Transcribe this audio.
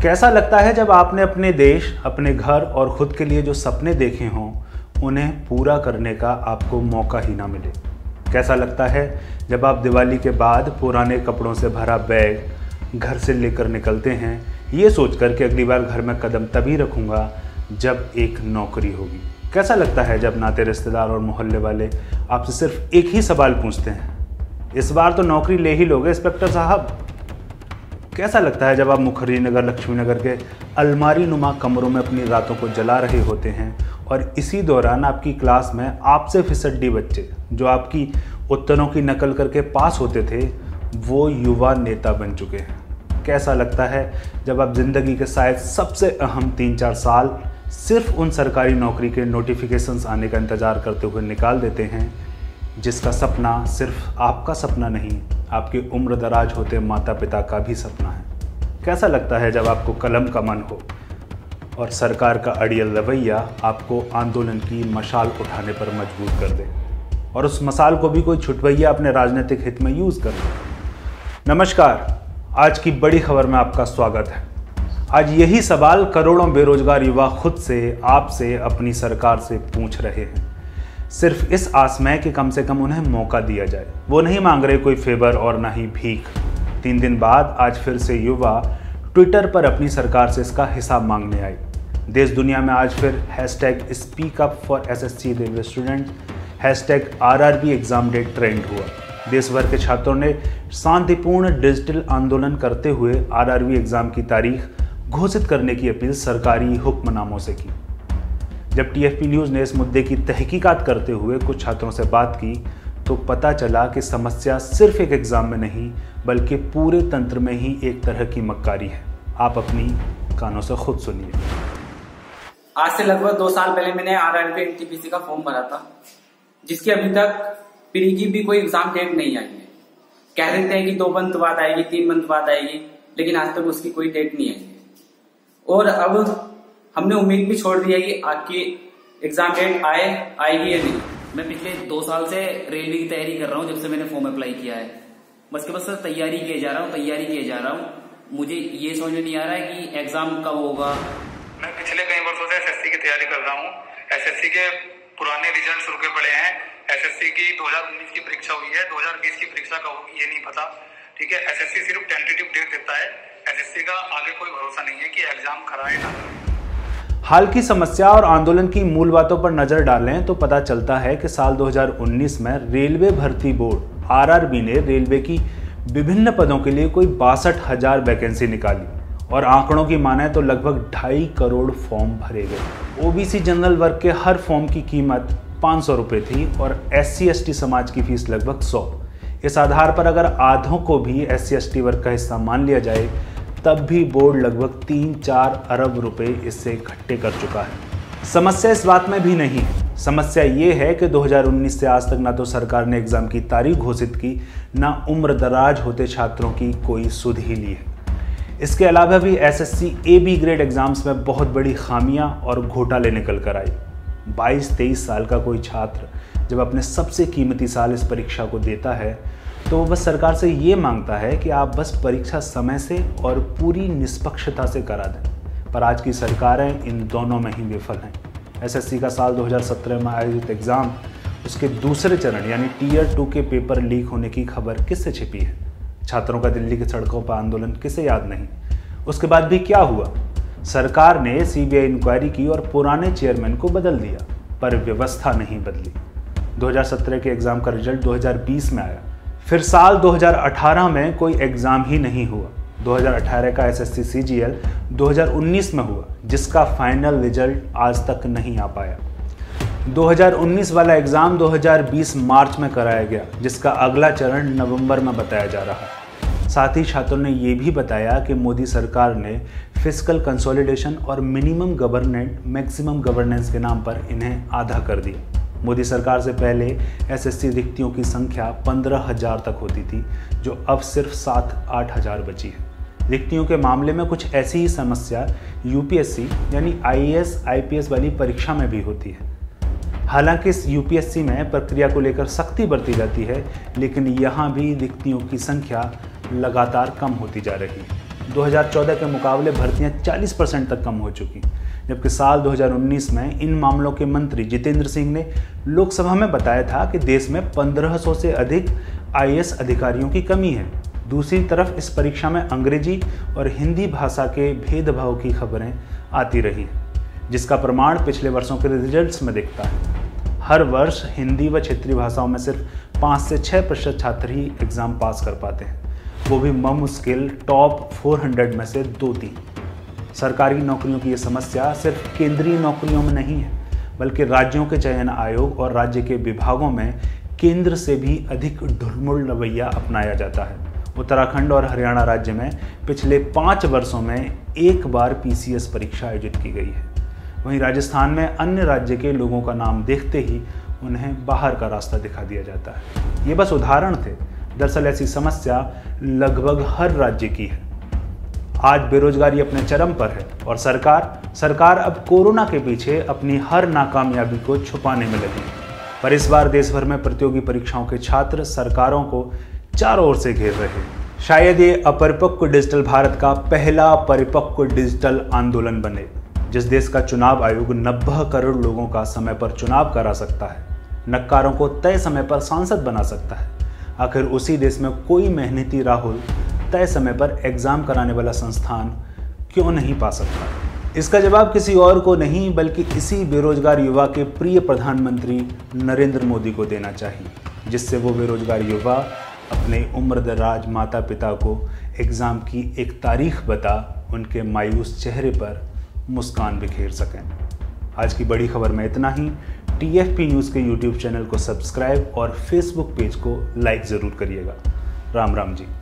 कैसा लगता है जब आपने अपने देश, अपने घर और खुद के लिए जो सपने देखे हों उन्हें पूरा करने का आपको मौका ही ना मिले। कैसा लगता है जब आप दिवाली के बाद पुराने कपड़ों से भरा बैग घर से लेकर निकलते हैं, ये सोचकर कि अगली बार घर में कदम तभी रखूँगा जब एक नौकरी होगी। कैसा लगता है जब नाते रिश्तेदार और मोहल्ले वाले आपसे सिर्फ एक ही सवाल पूछते हैं, इस बार तो नौकरी ले ही लोगे इंस्पेक्टर साहब। कैसा लगता है जब आप मुखर्जी नगर, लक्ष्मी नगर के अलमारी नुमा कमरों में अपनी रातों को जला रहे होते हैं और इसी दौरान आपकी क्लास में आपसे फिसड्डी बच्चे जो आपकी उत्तरों की नकल करके पास होते थे वो युवा नेता बन चुके हैं। कैसा लगता है जब आप ज़िंदगी के शायद सबसे अहम 3-4 साल सिर्फ उन सरकारी नौकरी के नोटिफिकेशंस आने का इंतज़ार करते हुए निकाल देते हैं, जिसका सपना सिर्फ आपका सपना नहीं, आपके उम्र दराज होते माता पिता का भी सपना है। कैसा लगता है जब आपको कलम का मन हो और सरकार का अड़ियल रवैया आपको आंदोलन की मशाल उठाने पर मजबूर कर दे और उस मसाल को भी कोई छुटवैया अपने राजनीतिक हित में यूज़ कर दे। नमस्कार, आज की बड़ी खबर में आपका स्वागत है। आज यही सवाल करोड़ों बेरोजगार युवा खुद से, आपसे, अपनी सरकार से पूछ रहे हैं, सिर्फ इस आस में कि कम से कम उन्हें मौका दिया जाए। वो नहीं मांग रहे कोई फेवर और ना ही भीख। 3 दिन बाद आज फिर से युवा ट्विटर पर अपनी सरकार से इसका हिसाब मांगने आए। देश दुनिया में आज फिर #SpeakUpForSSC railway student, #RRB exam day trend हुआ। देश भर के छात्रों ने शांतिपूर्ण डिजिटल आंदोलन करते हुए RRB एग्जाम की तारीख घोषित करने की अपील सरकारी हुक्मनामों से की। जब TFP न्यूज़ ने इस मुद्दे की तहकीकात करते हुए कुछ छात्रों से बात की तो पता चला कि समस्या सिर्फ एक एग्ज़ाम में नहीं बल्कि पूरे तंत्र में ही एक तरह की मक्कारी है। आप अपनी कानों से खुद सुनिए। आज से लगभग 2 साल पहले मैंने RRB NTPC का फॉर्म भरा था, जिसकी अभी तक प्री की भी कोई एग्जाम डेट नहीं आई है। कह देते हैं कि 2 मंथ बाद आएगी, 3 मंथ बाद आएगी, लेकिन आज तक उसकी कोई डेट नहीं आई है। और अब हमने उम्मीद भी छोड़ दी है कि आपकी एग्जाम डेट आएगी या नहीं। मैं पिछले 2 साल से रेलवे की तैयारी कर रहा हूँ, जब से मैंने फॉर्म अप्लाई किया है। बस तैयारी किए जा रहा हूँ। मुझे ये समझ में नहीं आ रहा है कि एग्जाम कब होगा। मैं पिछले कई वर्षों से SSC की तैयारी कर रहा हूँ। SSC के पुराने रिजल्ट रुके पड़े हैं। SSC की 2019 की परीक्षा हुई है, 2020 की परीक्षा कब होगी ये नहीं पता। ठीक है, SSC सिर्फ टेंटेटिव डेट देता है। SSC का आगे कोई भरोसा नहीं है कि एग्जाम कराए ना कराए। हाल की समस्या और आंदोलन की मूल बातों पर नजर डालें तो पता चलता है कि साल 2019 में रेलवे भर्ती बोर्ड RRB ने रेलवे की विभिन्न पदों के लिए कोई 62,000 वैकेंसी निकाली और आंकड़ों की माने तो लगभग 2.5 करोड़ फॉर्म भरे गए। OBC जनरल वर्ग के हर फॉर्म की कीमत 500 रुपये थी और SC/ST समाज की फीस लगभग 100। इस आधार पर अगर आधों को भी SC/ST वर्ग का हिस्सा मान लिया जाए तब भी बोर्ड लगभग 3-4 अरब रुपए इससे इकट्ठे कर चुका है। समस्या इस बात में भी नहीं है। समस्या ये है कि 2019 से आज तक ना तो सरकार ने एग्जाम की तारीख घोषित की, ना उम्र दराज होते छात्रों की कोई सुध ही ली है। इसके अलावा भी SSC AB ग्रेड एग्जाम्स में बहुत बड़ी खामियां और घोटाले निकल कर आई। 22-23 साल का कोई छात्र जब अपने सबसे कीमती साल इस परीक्षा को देता है तो वो बस सरकार से ये मांगता है कि आप बस परीक्षा समय से और पूरी निष्पक्षता से करा दें, पर आज की सरकारें इन दोनों में ही विफल हैं। SSC का साल 2017 में आयोजित एग्ज़ाम, उसके दूसरे चरण यानी Tier 2 के पेपर लीक होने की खबर किससे छिपी है? छात्रों का दिल्ली की सड़कों पर आंदोलन किसे याद नहीं? उसके बाद भी क्या हुआ? सरकार ने CBI इंक्वायरी की और पुराने चेयरमैन को बदल दिया, पर व्यवस्था नहीं बदली। 2017 के एग्ज़ाम का रिजल्ट 2020 में आया, फिर साल 2018 में कोई एग्ज़ाम ही नहीं हुआ। 2018 का SSC CGL 2019 में हुआ, जिसका फाइनल रिजल्ट आज तक नहीं आ पाया। 2019 वाला एग्ज़ाम 2020 मार्च में कराया गया, जिसका अगला चरण नवंबर में बताया जा रहा है। साथ ही छात्रों ने ये भी बताया कि मोदी सरकार ने फिस्कल कंसोलिडेशन और मिनिमम गवर्नेंस मैक्सिमम गवर्नेंस के नाम पर इन्हें आधा कर दिया। मोदी सरकार से पहले SSC रिक्तियों की संख्या 15,000 तक होती थी, जो अब सिर्फ 7-8 हज़ार बची है। रिक्तियों के मामले में कुछ ऐसी ही समस्या UPSC यानी IAS IPS वाली परीक्षा में भी होती है। हालांकि इस UPSC में प्रक्रिया को लेकर सख्ती बरती जाती है, लेकिन यहाँ भी रिक्तियों की संख्या लगातार कम होती जा रही है। 2014 के मुकाबले भर्तियां 40% तक कम हो चुकी, जबकि साल 2019 में इन मामलों के मंत्री जितेंद्र सिंह ने लोकसभा में बताया था कि देश में 1500 से अधिक IAS अधिकारियों की कमी है। दूसरी तरफ इस परीक्षा में अंग्रेजी और हिंदी भाषा के भेदभाव की खबरें आती रही, जिसका प्रमाण पिछले वर्षों के रिजल्ट्स में दिखता है। हर वर्ष हिंदी व क्षेत्रीय भाषाओं में सिर्फ 5 से 6% छात्र ही एग्ज़ाम पास कर पाते हैं, वो भी मुश्किल टॉप 400 में से 2-3। सरकारी नौकरियों की ये समस्या सिर्फ केंद्रीय नौकरियों में नहीं है, बल्कि राज्यों के चयन आयोग और राज्य के विभागों में केंद्र से भी अधिक ढुलमुल रवैया अपनाया जाता है। उत्तराखंड और हरियाणा राज्य में पिछले 5 वर्षों में एक बार PCS परीक्षा आयोजित की गई है। वहीं राजस्थान में अन्य राज्य के लोगों का नाम देखते ही उन्हें बाहर का रास्ता दिखा दिया जाता है। ये बस उदाहरण थे, दरअसल ऐसी समस्या लगभग हर राज्य की है। आज बेरोजगारी अपने चरम पर है और सरकार अब कोरोना के पीछे अपनी हर नाकामयाबी को छुपाने में लगी है। पर इस बार देश भर में प्रतियोगी परीक्षाओं के छात्र सरकारों को चारों ओर से घेर रहे हैं। शायद ये अपरिपक्व डिजिटल भारत का पहला परिपक्व डिजिटल आंदोलन बने, जिस देश का चुनाव आयोग 90 करोड़ लोगों का समय पर चुनाव करा सकता है, नक्कारों को तय समय पर सांसद बना सकता है। आखिर उसी देश में कोई मेहनती राहुल तय समय पर एग्जाम कराने वाला संस्थान क्यों नहीं पा सकता? इसका जवाब किसी और को नहीं बल्कि इसी बेरोजगार युवा के प्रिय प्रधानमंत्री नरेंद्र मोदी को देना चाहिए, जिससे वो बेरोजगार युवा अपने उम्रदराज माता पिता को एग्ज़ाम की एक तारीख बता उनके मायूस चेहरे पर मुस्कान बिखेर सकें। आज की बड़ी खबर में इतना ही। TFP न्यूज़ के YouTube चैनल को सब्सक्राइब और Facebook पेज को लाइक ज़रूर करिएगा। राम राम जी।